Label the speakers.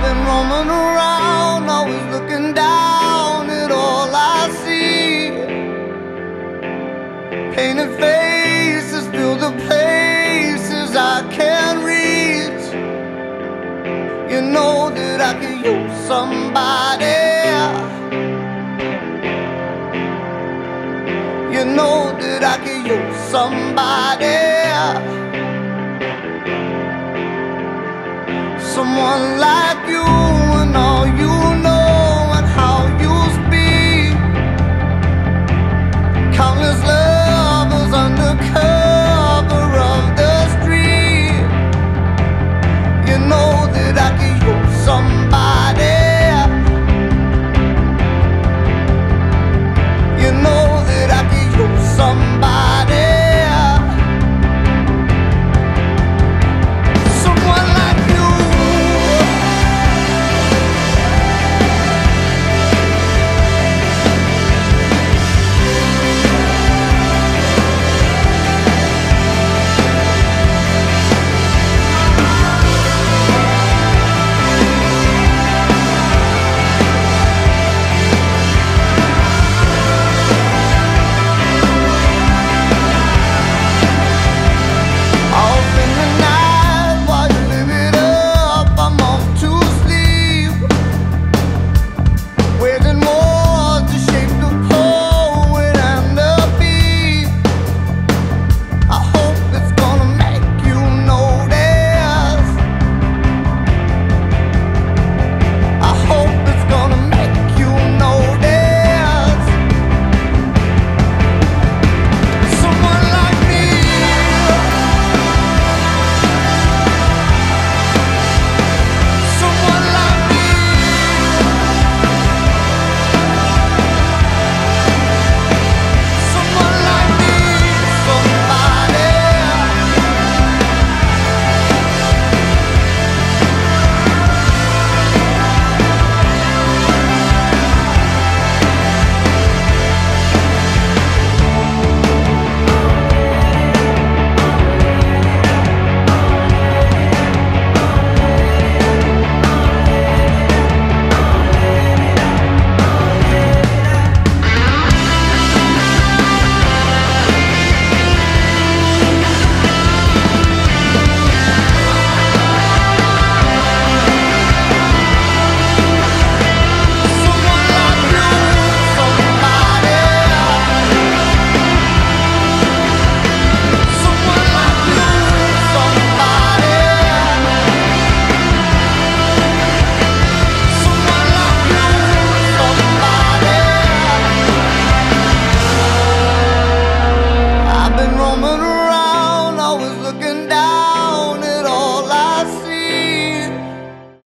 Speaker 1: I've been roaming around, always looking down at all I see. Painted faces fill the places I can't reach. You know that I could use somebody. You know that I could use somebody. Someone like you, and all you